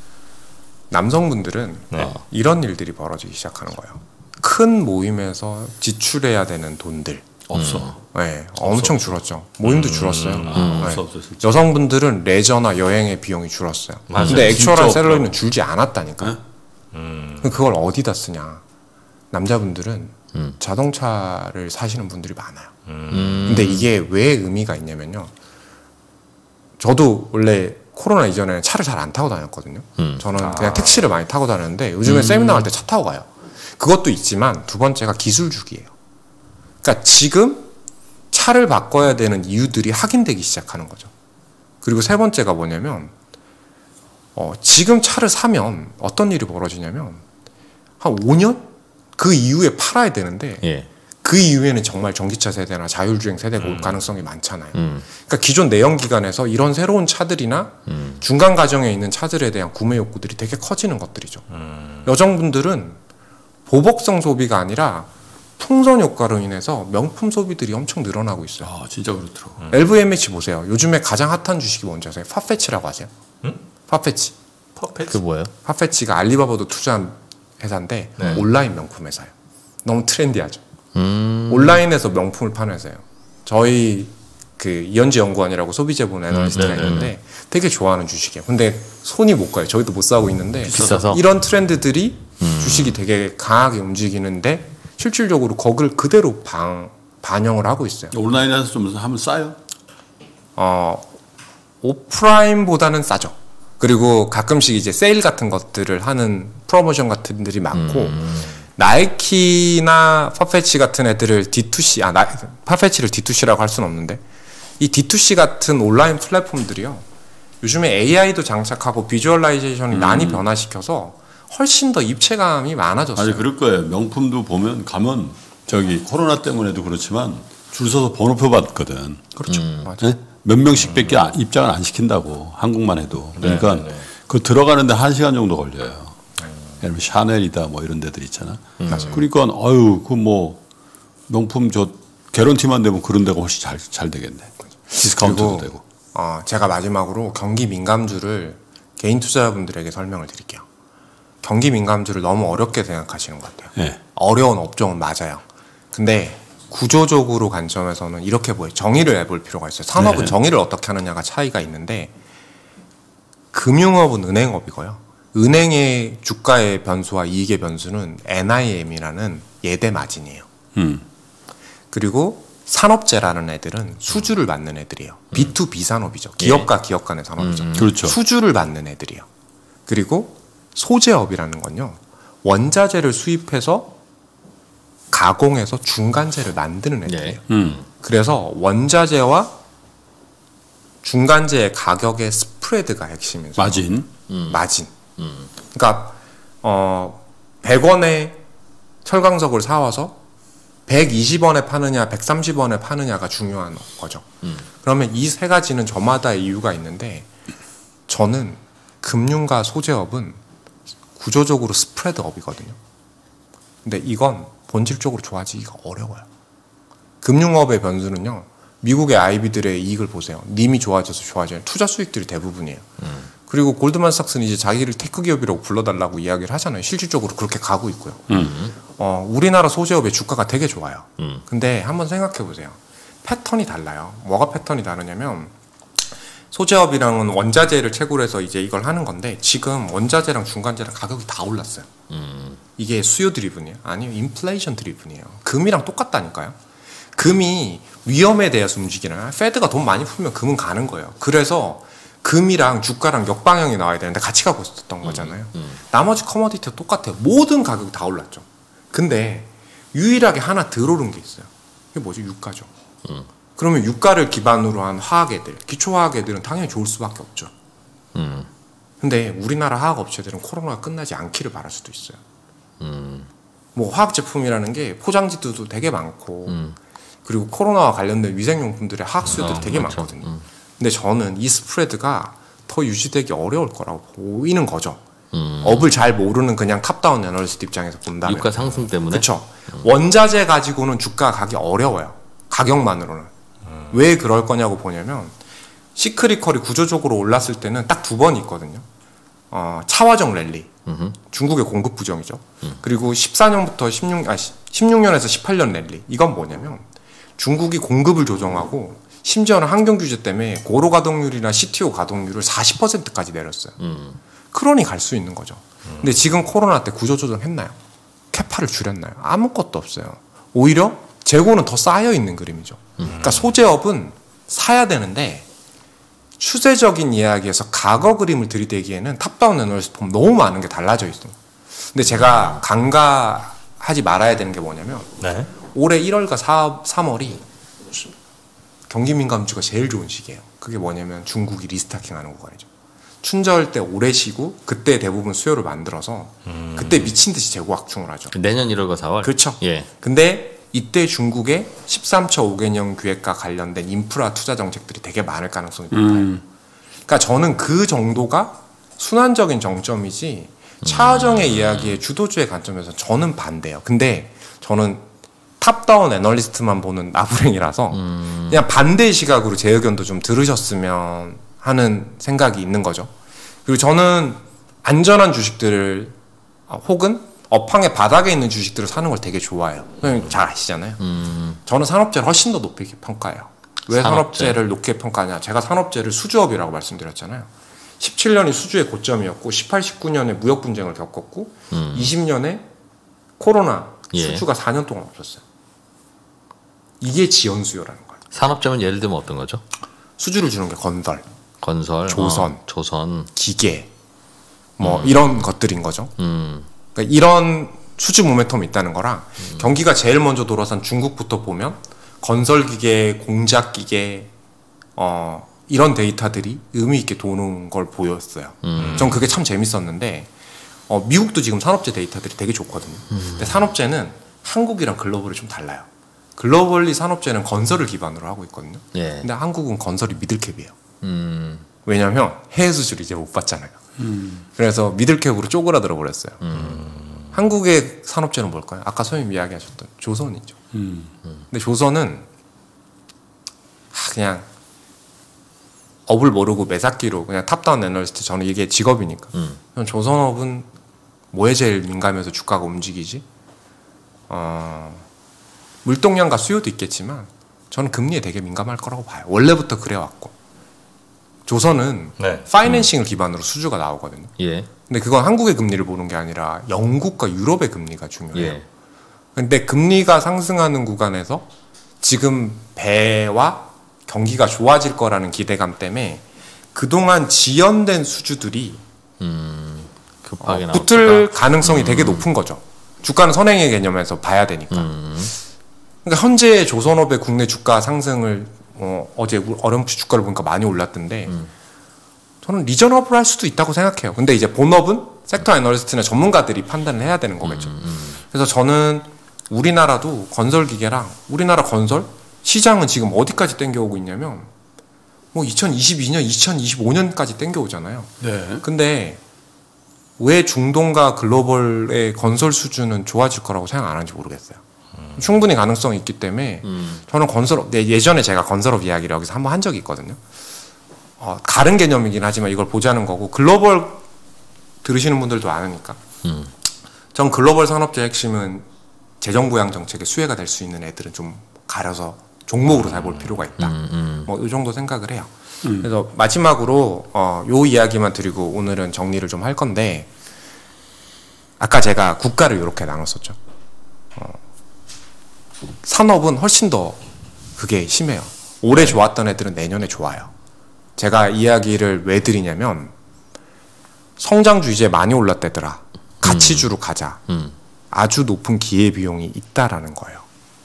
남성분들은 네. 이런 일들이 벌어지기 시작하는 거예요. 큰 모임에서 지출해야 되는 돈들. 없어. 네, 엄청 줄었죠. 모임도 줄었어요. 없어 진짜. 여성분들은 레저나 여행의 비용이 줄었어요. 맞아요. 근데 액추얼한 진짜 샐러리는 줄지 않았다니까. 네? 그럼 그걸 어디다 쓰냐? 남자분들은 자동차를 사시는 분들이 많아요. 근데 이게 왜 의미가 있냐면요. 저도 원래 코로나 이전에는 차를 잘 안 타고 다녔거든요. 저는 그냥 택시를 많이 타고 다녔는데 요즘에 세미나 갈 때 차 타고 가요. 그것도 있지만 두 번째가 기술주기예요. 그러니까 지금 차를 바꿔야 되는 이유들이 확인되기 시작하는 거죠. 그리고 세 번째가 뭐냐면 지금 차를 사면 어떤 일이 벌어지냐면 한 5년 그 이후에 팔아야 되는데 예. 그 이후에는 정말 전기차 세대나 자율주행 세대가 올 가능성이 많잖아요. 그러니까 기존 내연기관에서 이런 새로운 차들이나 중간 과정에 있는 차들에 대한 구매 욕구들이 되게 커지는 것들이죠. 여성분들은 보복성 소비가 아니라 풍선 효과로 인해서 명품 소비들이 엄청 늘어나고 있어요. 아, 진짜 그렇더라고. LVMH 보세요. 요즘에 가장 핫한 주식이 뭔지 아세요? 파페치라고 아세요? 파페치. 그 뭐예요? 파페치가 알리바바도 투자한 회사인데 네. 온라인 명품 회사예요. 너무 트렌디하죠. 온라인에서 명품을 파는 회사예요. 저희 그 이현지 연구원이라고 소비재본 애널리스트가 있는데 되게 좋아하는 주식이에요. 근데 손이 못 가요. 저희도 못 사고 있는데 비싸서? 이런 트렌드들이 주식이 되게 강하게 움직이는데 실질적으로 거기를 그대로 반영을 하고 있어요. 온라인에서 좀 하면 싸요? 오프라인보다는 싸죠. 그리고 가끔씩 이제 세일 같은 것들을 하는 프로모션 같은 들이 많고 나이키나 파페치 같은 애들을 D2C 파페치를 D2C라고 할 수는 없는데 이 D2C 같은 온라인 플랫폼들이요. 요즘에 AI도 장착하고 비주얼라이제이션이 많이 변화시켜서 훨씬 더 입체감이 많아졌어요. 아니 그럴 거예요. 명품도 보면 가면 저기 코로나 때문에도 그렇지만 줄 서서 번호표 받거든. 그렇죠. 맞아요. 네? 몇 명씩밖에 입장을 안 시킨다고 한국만 해도. 그러니까 그 들어가는데 1시간 정도 걸려요. 예를 들면 샤넬이다 뭐 이런 데들 있잖아. 그러니까 아유 그 뭐 명품 저 개런티만 되면 그런 데가 훨씬 잘 되겠네. 디스카운트도 되고. 제가 마지막으로 경기 민감주를 개인 투자자분들에게 설명을 드릴게요. 경기 민감주를 너무 어렵게 생각하시는 것 같아요. 네. 어려운 업종은 맞아요. 근데 구조적으로 관점에서는 이렇게 보여요. 정의를 해볼 필요가 있어요. 산업은 정의를 어떻게 하느냐가 차이가 있는데 금융업은 은행업이고요. 은행의 주가의 변수와 이익의 변수는 NIM이라는 예대 마진이에요. 그리고 산업재라는 애들은 수주를 받는 애들이에요. B2B 산업이죠. 기업과 기업 간의 산업이죠. 그렇죠. 수주를 받는 애들이에요. 그리고 소재업이라는 건요. 원자재를 수입해서 가공해서 중간재를 만드는 애들이에요. 그래서 원자재와 중간재의 가격의 스프레드가 핵심이죠. 마진. 마진. 그러니까 100원에 철강석을 사와서 120원에 파느냐 130원에 파느냐가 중요한 거죠. 그러면 이 세 가지는 저마다의 이유가 있는데 저는 금융과 소재업은 구조적으로 스프레드업이거든요. 근데 이건 본질적으로 좋아지기가 어려워요. 금융업의 변수는요. 미국의 아이비들의 이익을 보세요. 님이 좋아져서 좋아져요. 투자 수익들이 대부분이에요. 그리고 골드만삭스는 이제 자기를 테크 기업이라고 불러달라고 이야기를 하잖아요. 실질적으로 그렇게 가고 있고요. 우리나라 소재업의 주가가 되게 좋아요. 근데 한번 생각해 보세요. 패턴이 달라요. 뭐가 패턴이 다르냐면 소재업이랑은 원자재를 채굴 해서 이제 이걸 하는 건데 지금 원자재랑 중간재랑 가격이 다 올랐어요. 이게 수요 드리븐이에요? 아니요. 인플레이션 드리븐이에요. 금이랑 똑같다니까요. 금이 위험에 대해서 움직이나 페드가 돈 많이 풀면 금은 가는 거예요. 그래서 금이랑 주가랑 역방향이 나와야 되는데 같이 가고 있었던 거잖아요. 나머지 커머디티도 똑같아요. 모든 가격이 다 올랐죠. 근데 유일하게 하나 덜 오른 게 있어요. 그게 뭐지? 유가죠. 그러면 유가를 기반으로 한 화학애들, 기초화학애들은 당연히 좋을 수밖에 없죠. 근데 우리나라 화학업체들은 코로나가 끝나지 않기를 바랄 수도 있어요. 뭐 화학 제품이라는 게 포장지들도 되게 많고 그리고 코로나와 관련된 위생용품들의 화학 수요들이 되게 그렇죠. 많거든요. 근데 저는 이 스프레드가 더 유지되기 어려울 거라고 보이는 거죠. 업을 잘 모르는 그냥 탑다운 애널리스트 입장에서 본다면. 유가 상승 때문에. 그렇죠. 원자재 가지고는 주가 가기 어려워요. 가격만으로는. 왜 그럴 거냐고 보냐면 시크리컬이 구조적으로 올랐을 때는 딱 두 번 있거든요. 차화정 랠리. 중국의 공급 부정이죠. 그리고 14년부터 16년에서 18년 랠리. 이건 뭐냐면 중국이 공급을 조정하고 심지어는 환경 규제 때문에 고로 가동률이나 CTO 가동률을 40%까지 내렸어요. 그러니 갈 수 있는 거죠. 근데 지금 코로나 때 구조조정 했나요? 캐파를 줄였나요? 아무것도 없어요. 오히려 재고는 더 쌓여 있는 그림이죠. 그러니까 소재업은 사야 되는데 추세적인 이야기에서 과거 그림을 들이대기에는 탑다운 애널리스트 보면 너무 많은 게 달라져 있어요. 근데 제가 간과하지 말아야 되는 게 뭐냐면 네. 올해 1월과 3월이 경기 민감주가 제일 좋은 시기예요. 그게 뭐냐면 중국이 리스타킹하는 구간이죠. 춘절 때 오래 쉬고 그때 대부분 수요를 만들어서 그때 미친 듯이 재고 확충을 하죠. 내년 1월과 4월. 그렇죠. 예. 근데 이때 중국의 13차 5개년 계획과 관련된 인프라 투자 정책들이 되게 많을 가능성이 높아요. 그러니까 저는 그 정도가 순환적인 정점이지 차하정의 이야기의 주도주의 관점에서 저는 반대예요. 근데 저는 탑다운 애널리스트만 보는 나부랭이라서 그냥 반대의 시각으로 제 의견도 좀 들으셨으면 하는 생각이 있는 거죠. 그리고 저는 안전한 주식들을 혹은 업황의 바닥에 있는 주식들을 사는 걸 되게 좋아해요. 잘 아시잖아요. 저는 산업재를 훨씬 더 높게 평가해요. 왜 산업재를 높게 평가하냐? 제가 산업재를 수주업이라고 말씀드렸잖아요. 17년이 수주의 고점이었고 18, 19년에 무역 분쟁을 겪었고 20년에 코로나 수주가 4년 동안 없었어요. 이게 지연 수요라는 거예요. 산업재면 예를 들면 어떤 거죠? 수주를 주는 게 건설, 조선, 기계 뭐 이런 것들인 거죠. 그러니까 이런 수주 모멘텀이 있다는 거랑 경기가 제일 먼저 돌아선 중국부터 보면 건설기계, 공작기계 이런 데이터들이 의미 있게 도는 걸 보였어요. 전 그게 참 재밌었는데 미국도 지금 산업재 데이터들이 되게 좋거든요. 근데 산업재는 한국이랑 글로벌이 좀 달라요. 글로벌리 산업재는 건설을 기반으로 하고 있거든요. 예. 근데 한국은 건설이 미들캡이에요. 왜냐하면 해외 수주를 이제 못 받잖아요. 그래서 미들캡으로 쪼그라들어 버렸어요. 한국의 산업재는 뭘까요? 아까 선생님 이야기하셨던 조선이죠. 근데 조선은 그냥 업을 모르고 매삭기로 그냥 탑다운 애널리스트, 저는 이게 직업이니까 조선업은 뭐에 제일 민감해서 주가가 움직이지? 물동량과 수요도 있겠지만 저는 금리에 되게 민감할 거라고 봐요. 원래부터 그래왔고 조선은 파이낸싱을 기반으로 수주가 나오거든요. 예. 근데 그건 한국의 금리를 보는 게 아니라 영국과 유럽의 금리가 중요해요. 예. 근데 금리가 상승하는 구간에서 지금 배와 경기가 좋아질 거라는 기대감 때문에 그동안 지연된 수주들이 급하게 붙을 가능성이 되게 높은 거죠. 주가는 선행의 개념에서 봐야 되니까. 그러니까 현재 조선업의 국내 주가 상승을 어제 어렴풋이 주가를 보니까 많이 올랐던데 저는 리저너블 할 수도 있다고 생각해요. 근데 이제 본업은 섹터 애널리스트나 전문가들이 판단을 해야 되는 거겠죠. 그래서 저는 우리나라도 건설기계랑 우리나라 건설 시장은 지금 어디까지 땡겨오고 있냐면 뭐 2022년, 2025년까지 땡겨오잖아요. 네. 근데 왜 중동과 글로벌의 건설 수준은 좋아질 거라고 생각 안 하는지 모르겠어요. 충분히 가능성이 있기 때문에 저는 건설업, 예전에 제가 건설업 이야기를 여기서 한번 한 적이 있거든요. 다른 개념이긴 하지만 이걸 보자는 거고 글로벌 들으시는 분들도 아으니까 전 글로벌 산업재 핵심은 재정부양 정책의 수혜가 될 수 있는 애들은 좀 가려서 종목으로 잘 볼 필요가 있다. 뭐 이 정도 생각을 해요. 그래서 마지막으로 요 이야기만 드리고 오늘은 정리를 좀 할 건데 아까 제가 국가를 이렇게 나눴었죠. 산업은 훨씬 더 그게 심해요. 올해 좋았던 애들은 내년에 좋아요. 제가 이야기를 왜 드리냐면 성장주 이제 많이 올랐다더라. 가치주로 가자. 아주 높은 기회비용이 있다라는 거예요.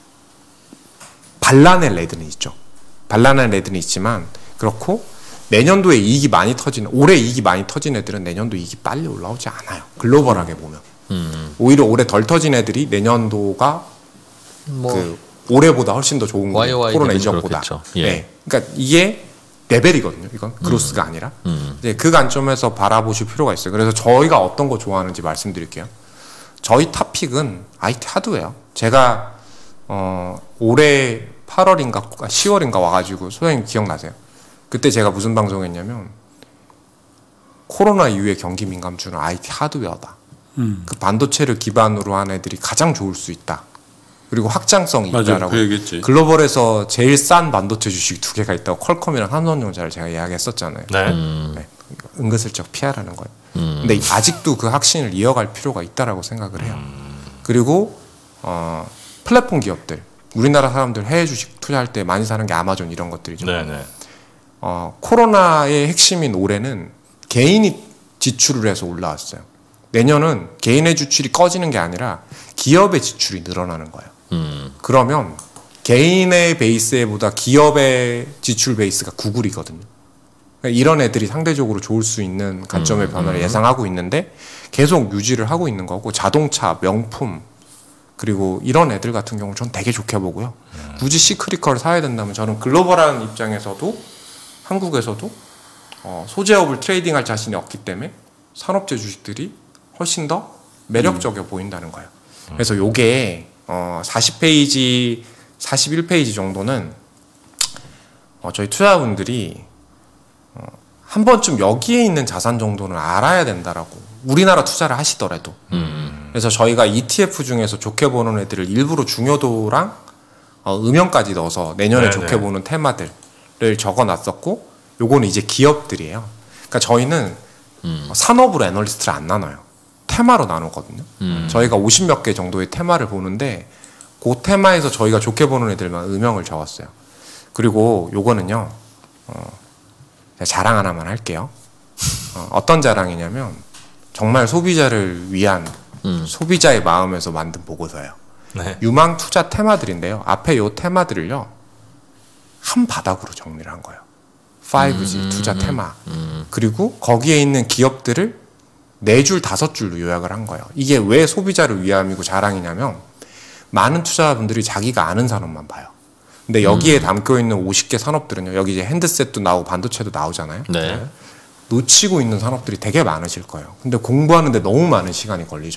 반란의 레드는 있죠. 반란의 레드는 있지만 그렇고 내년도에 이익이 많이 터지는 올해 이익이 많이 터진 애들은 내년도 이익이 빨리 올라오지 않아요. 글로벌하게 보면 오히려 올해 덜 터진 애들이 내년도가 그 올해보다 훨씬 더 좋은 거예요. 코로나 이전보다. 예. 네. 그러니까 이게 레벨이거든요. 이건 그로스가 아니라. 이제 그 관점에서 바라보실 필요가 있어요. 그래서 저희가 어떤 거 좋아하는지 말씀드릴게요. 저희 탑픽은 IT 하드웨어. 제가 올해 8월인가 10월인가 와가지고 소장님 기억나세요? 그때 제가 무슨 방송했냐면 코로나 이후에 경기 민감주는 IT 하드웨어다. 그 반도체를 기반으로 한 애들이 가장 좋을 수 있다. 그리고 확장성이 있다라고. 그 글로벌에서 제일 싼 반도체 주식이 두 개가 있다고 퀄컴이랑 삼성전자를 제가 이야기했었잖아요. 네. 은근슬쩍 피하라는 거예요. 근데 아직도 그 확신을 이어갈 필요가 있다라고 생각을 해요. 그리고 플랫폼 기업들, 우리나라 사람들 해외 주식 투자할 때 많이 사는 게 아마존 이런 것들이죠. 네네. 코로나의 핵심인 올해는 개인이 지출을 해서 올라왔어요. 내년은 개인의 지출이 꺼지는 게 아니라 기업의 지출이 늘어나는 거예요. 그러면 개인의 베이스보다 기업의 지출 베이스가 구글이거든요. 그러니까 이런 애들이 상대적으로 좋을 수 있는 관점의 변화를 예상하고 있는데 계속 유지를 하고 있는 거고 자동차, 명품 그리고 이런 애들 같은 경우 전 되게 좋게 보고요. 굳이 시크릿컬을 사야 된다면 저는 글로벌한 입장에서도 한국에서도 소재업을 트레이딩할 자신이 없기 때문에 산업재 주식들이 훨씬 더 매력적이어 보인다는 거예요. 그래서 요게 40페이지, 41페이지 정도는 저희 투자자분들이 한 번쯤 여기에 있는 자산 정도는 알아야 된다라고 우리나라 투자를 하시더라도 그래서 저희가 ETF 중에서 좋게 보는 애들을 일부러 중요도랑 음영까지 넣어서 내년에 좋게 보는 테마들을 적어놨었고 요거는 이제 기업들이에요. 그러니까 저희는 산업으로 애널리스트를 안 나눠요. 테마로 나누거든요. 저희가 50몇 개 정도의 테마를 보는데 그 테마에서 저희가 좋게 보는 애들만 음영을 적었어요. 그리고 요거는요 자랑 하나만 할게요. 어떤 자랑이냐면 정말 소비자를 위한 소비자의 마음에서 만든 보고서예요. 네. 유망 투자 테마들인데요. 앞에 요 테마들을요 한 바닥으로 정리를 한 거예요. 5G 투자 테마. 그리고 거기에 있는 기업들을 4줄, 5줄로 요약을 한 거예요. 이게 왜 소비자를 위함이고 자랑이냐면 많은 투자자분들이 자기가 아는 산업만 봐요. 근데 여기에 담겨 있는 50개 산업들은요. 여기 이제 핸드셋도 나오고 반도체도 나오잖아요. 네. 놓치고 있는 산업들이 되게 많으실 거예요. 근데 공부하는데 너무 많은 시간이 걸리죠.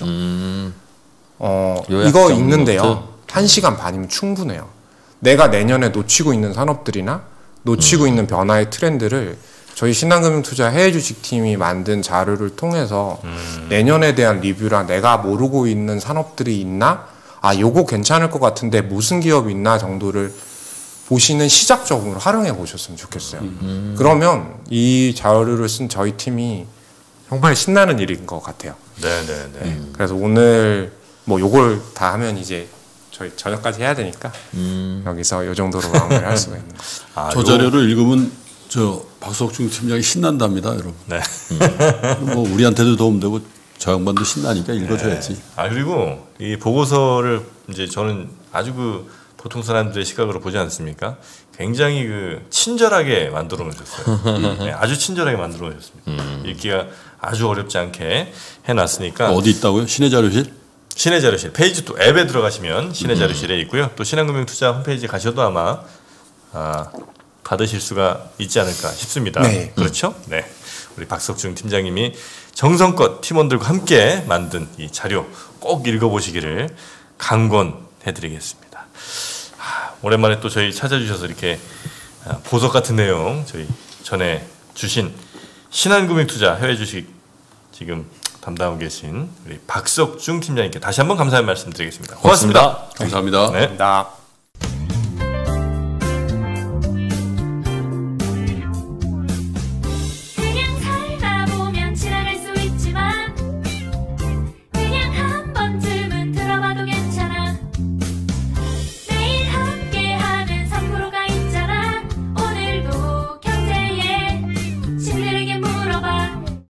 이거 읽는데요. 1시간 반이면 충분해요. 내가 내년에 놓치고 있는 산업들이나 놓치고 있는 변화의 트렌드를 저희 신한금융투자 해외주식팀이 만든 자료를 통해서 내년에 대한 리뷰랑 내가 모르고 있는 산업들이 있나? 요거 괜찮을 것 같은데 무슨 기업이 있나 정도를 보시는 시작적으로 활용해 보셨으면 좋겠어요. 그러면 이 자료를 쓴 저희 팀이 정말 신나는 일인 것 같아요. 네네네. 그래서 오늘 뭐 요걸 다 하면 이제 저희 저녁까지 해야 되니까 여기서 요 정도로 마무리를 할 수가 있는 거죠. 저 자료를 읽으면 저 박석중 팀장이 신난답니다, 여러분. 네. 뭐 우리한테도 도움되고 저 양반도 신나니까 읽어줘야지. 네. 그리고 이 보고서를 이제 저는 아주 보통 사람들의 시각으로 보지 않습니까? 굉장히 친절하게 만들어 놓으셨어요. 네, 아주 친절하게 만들어 놓으셨습니다. 읽기가 아주 어렵지 않게 해놨으니까. 어디 있다고요? 신의 자료실? 신의 자료실 페이지 또 앱에 들어가시면 신의 자료실에 있고요. 또 신한금융투자 홈페이지 가셔도 아마 받으실 수가 있지 않을까 싶습니다. 네. 그렇죠? 네. 우리 박석중 팀장님이 정성껏 팀원들과 함께 만든 이 자료 꼭 읽어보시기를 강권해드리겠습니다. 오랜만에 또 저희 찾아주셔서 이렇게 보석 같은 내용 저희 전해 주신 신한금융투자 해외주식 지금 담당하고 계신 우리 박석중 팀장님께 다시 한번 감사의 말씀 드리겠습니다. 고맙습니다. 감사합니다. 네. 감사합니다.